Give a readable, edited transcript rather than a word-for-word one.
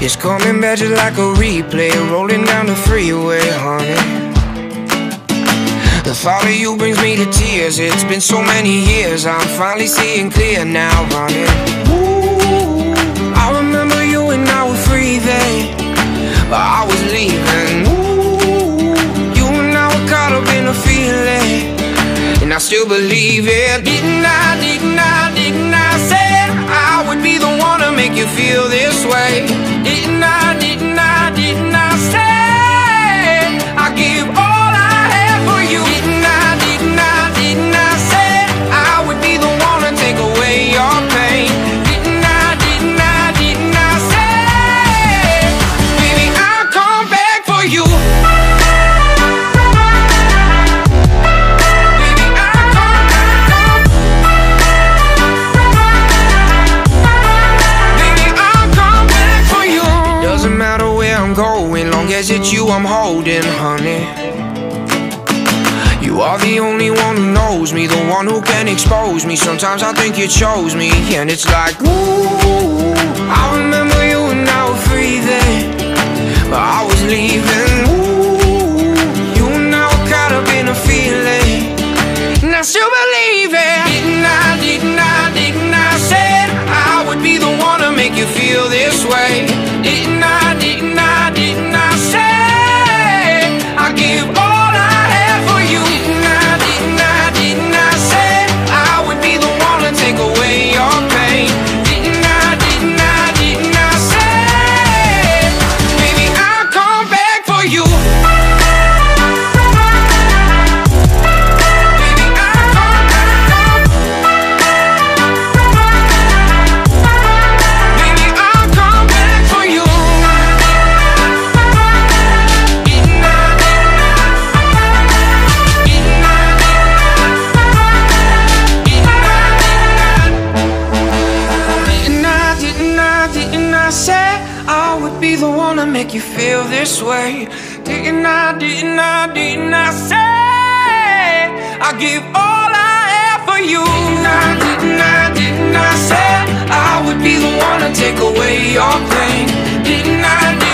It's coming back just like a replay, rolling down the freeway, honey. The thought of you brings me to tears. It's been so many years, I'm finally seeing clear now, honey. Ooh, I remember you and I were free then, but I was leaving. Ooh, you and I were caught up in a feeling, and I still believe it. Didn't I say I would be the one to make you feel this way? Didn't I say I give all I have for you? Didn't I say I would be the one to take away your pain? Didn't I say, baby, I'll come back for you? Doesn't matter where I'm going, long as it's you I'm holding, honey. You are the only one who knows me, the one who can expose me. Sometimes I think you chose me, and it's like, ooh, I remember you and I were free then, but I was leaving. Ooh, you and I were caught up in a feeling, and I still believe it. Didn't I say I would be the one to make you feel this way? Didn't I say I give all I have for you? Didn't I say I would be the one to take away your pain? Didn't I say, baby, I'll come back for you? I would be the one to make you feel this way. Didn't I say I give all I have for you? Didn't I say I would be the one to take away your pain? Didn't I